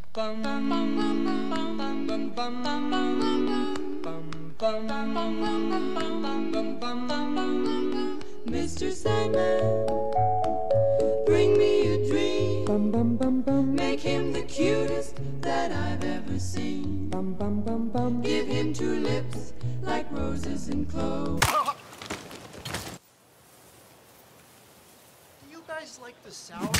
Bum bum bum bum bum bum bum bum bum. Mr. Sandman, bring me a dream. Bum bum bum bum. Make him the cutest that I've ever seen. Bum bum bum bum. Give him two lips like roses and cloves. Do you guys like the sour?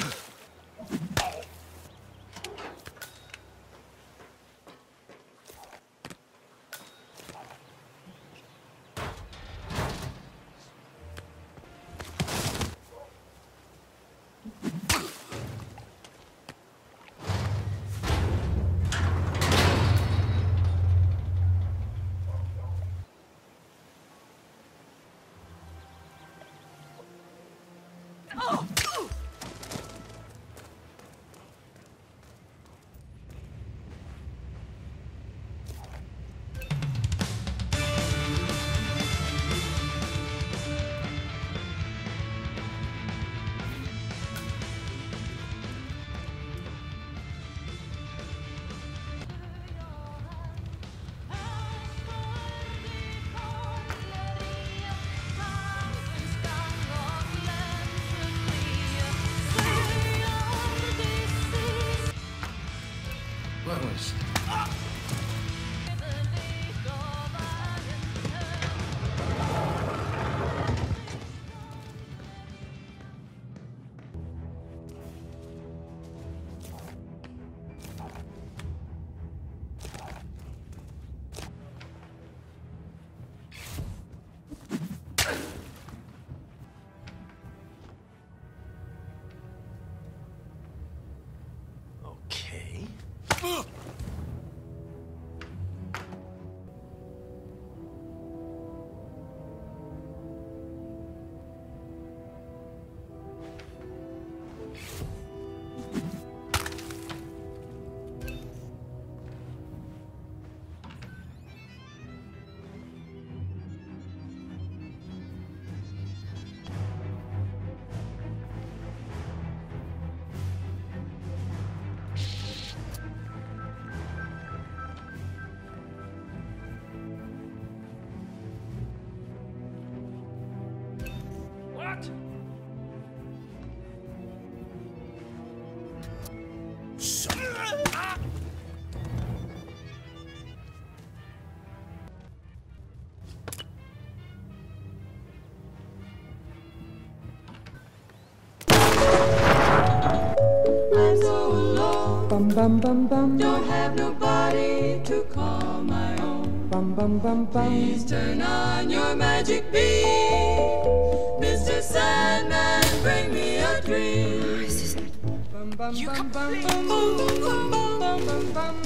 Bum bum bum bum. Don't have nobody to call my own. Bum bum bum bum. Please turn on your magic beam, Mr. Sandman. Bring me a dream. This is it. Bum bum You bum bum complete. bum bum bum bum bum bum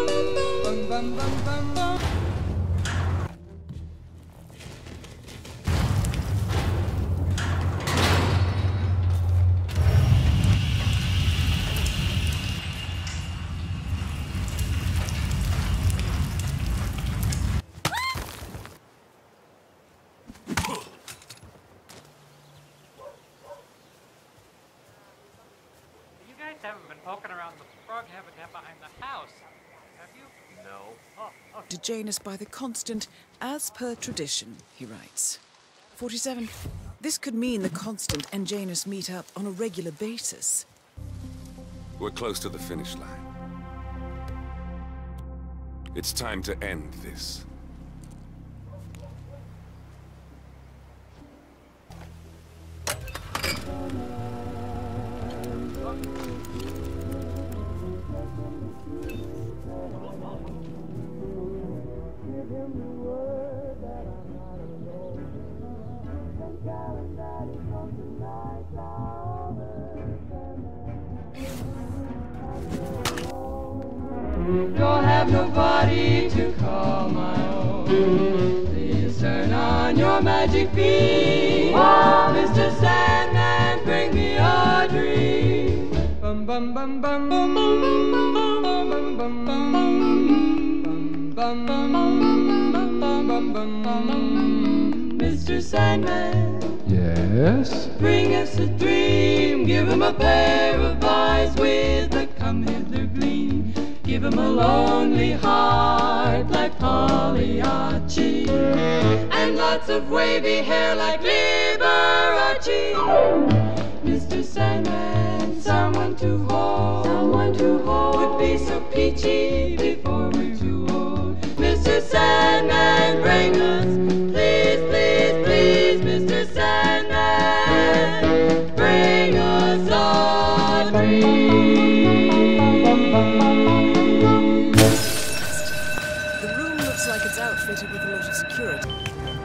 bum bum bum bum bum. Haven't been poking around the frog habitat behind the house, have you? No. Oh, To Janus by the Constant, as per tradition, he writes. 47. This could mean the Constant and Janus meet up on a regular basis. We're close to the finish line. It's time to end this. Don't have nobody to call my own. Please turn on your magic beam, Mr. Sandman. Bring me a dream. Bum bum bum bum bum bum bum bum bum bum bum bum bum bum. Mr. Sandman. Yes? Bring us a dream. Give him a pair of eyes with a come hither gleam. Give him a lonely heart like Pagliacci, and lots of wavy hair like Liberace. Mr. Sandman, someone to hold, would be so peachy before we're too old. Mr. Sandman, bring us, please, please, please, Mr. Sandman, bring us a The room looks like it's outfitted with a lot of security.